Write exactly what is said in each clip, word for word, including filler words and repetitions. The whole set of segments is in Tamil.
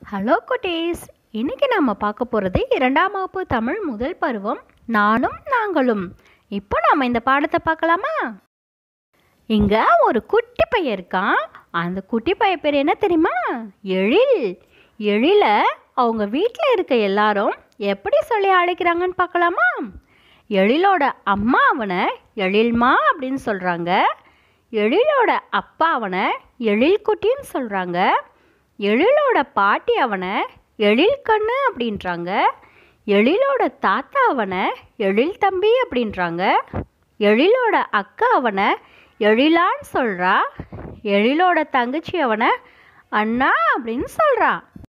ஹலோ குட்டீஸ், இன்னைக்கு நம்ம பார்க்க போகிறது இரண்டாம் வகுப்பு தமிழ் முதல் பருவம் நானும் நாங்களும். இப்போ நம்ம இந்த பாடத்தை பார்க்கலாமா? இங்க ஒரு குட்டி பையன் இருக்கான். அந்த குட்டி பையன் பேர் என்ன தெரியுமா? எழில். எழில அவங்க வீட்டில் இருக்க எல்லாரும் எப்படி சொல்லி அழைக்கிறாங்கன்னு பார்க்கலாமா? எழிலோட அம்மா அவனை எழில்மா அப்படின்னு சொல்கிறாங்க. எழிலோட அப்பா அவனை எழில் குட்டின்னு சொல்கிறாங்க. எழிலோட பாட்டி அவனை எழில் கண்ணு அப்படின்றாங்க. எழிலோட தாத்தா அவனை எழில் தம்பி அப்படின்றாங்க. எழிலோட அக்கா அவனை எழிலான்னு சொல்கிறா. எழிலோட தங்கச்சி அவனை அண்ணா அப்படின்னு சொல்கிறா.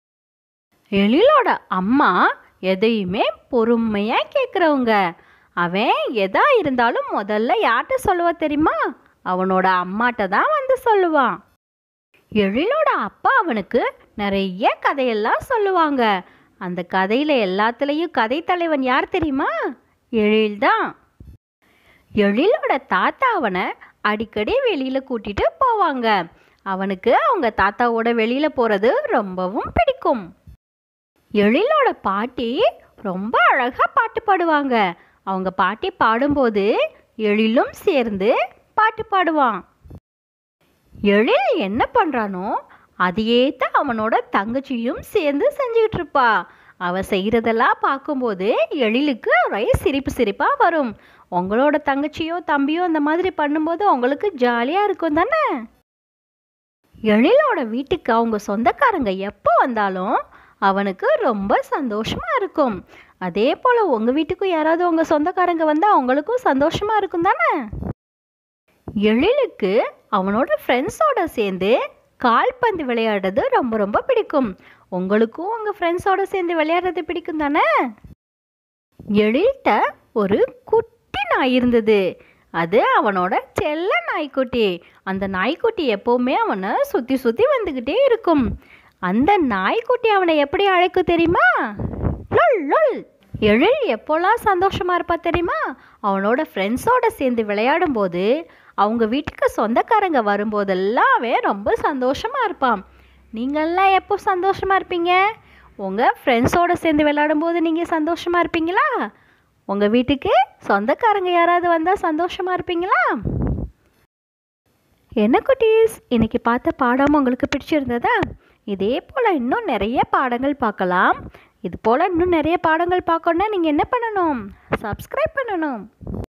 எழிலோட அம்மா எதையுமே பொறுமையாக கேட்குறவங்க. அவன் எதா இருந்தாலும் முதல்ல யார்கிட்ட சொல்லுவா தெரியுமா? அவனோட அம்மாட்ட தான் வந்து சொல்லுவான். எழிலோட அப்பா அவனுக்கு நிறைய கதையெல்லாம் சொல்லுவாங்க. அந்த கதையில் எல்லாத்துலேயும் கதை தலைவன் யார் தெரியுமா? எழில் தான். எழிலோட தாத்தா அவனை அடிக்கடி வெளியில் கூட்டிகிட்டு போவாங்க. அவனுக்கு அவங்க தாத்தாவோட வெளியில் போகிறது ரொம்பவும் பிடிக்கும். எழிலோட பாட்டி ரொம்ப அழகாக பாட்டு பாடுவாங்க. அவங்க பாட்டி பாடும்போது எழிலும் சேர்ந்து பாட்டு பாடுவான். எழில் என்ன பண்ணுறானோ அதையே தான் அவனோட தங்கச்சியும் சேர்ந்து செஞ்சுக்கிட்டு இருப்பா. அவ செய்கிறதெல்லாம் பார்க்கும்போது எழிலுக்கு ஒரே சிரிப்பு சிரிப்பாக வரும். உங்களோட தங்கச்சியோ தம்பியோ அந்த மாதிரி பண்ணும்போது உங்களுக்கு ஜாலியாக இருக்கும் தானே? எழிலோட வீட்டுக்கு அவங்க சொந்தக்காரங்க எப்போ வந்தாலும் அவனுக்கு ரொம்ப சந்தோஷமாக இருக்கும். அதே போல் உங்கள் வீட்டுக்கும் யாராவது உங்கள் சொந்தக்காரங்க வந்தால் அவங்களுக்கும் சந்தோஷமாக இருக்கும் தானே? எழிலுக்கு அவனோட ஃப்ரெண்ட்ஸோட சேர்ந்து கால்பந்து விளையாடுறது ரொம்ப ரொம்ப பிடிக்கும். உங்களுக்கும் உங்கள் ஃப்ரெண்ட்ஸோட சேர்ந்து விளையாடுறது பிடிக்கும் தானே? எழில்கிட்ட ஒரு குட்டி நாய் இருந்தது. அது அவனோட செல்ல நாய்க்குட்டி. அந்த நாய்க்குட்டி எப்போவுமே அவனை சுற்றி சுற்றி வந்துக்கிட்டே இருக்கும். அந்த நாய்க்குட்டி அவனை எப்படி அழைக்கும் தெரியுமா? லொல் லொல். எழில் எப்போல்லாம் சந்தோஷமாக இருப்பா தெரியுமா? அவனோட ஃப்ரெண்ட்ஸோட சேர்ந்து விளையாடும் போது அவங்க வீட்டுக்கு சொந்தக்காரங்க வரும்போதெல்லாம் அவன் ரொம்ப சந்தோஷமாக இருப்பான். நீங்கள்லாம் எப்போ சந்தோஷமாக இருப்பீங்க? உங்கள் ஃப்ரெண்ட்ஸோடு சேர்ந்து விளையாடும்போது நீங்கள் சந்தோஷமாக இருப்பீங்களா? உங்கள் வீட்டுக்கு சொந்தக்காரங்க யாராவது வந்தால் சந்தோஷமாக இருப்பீங்களா? என்ன குட்டீஸ், இன்னைக்கு பார்த்த பாடம் உங்களுக்கு பிடிச்சிருந்ததா? இதே போல் இன்னும் நிறைய பாடங்கள் பார்க்கலாம். இது போல் இன்னும் நிறைய பாடங்கள் பார்க்கணுன்னா நீங்கள் என்ன பண்ணணும்? சப்ஸ்கிரைப் பண்ணணும்.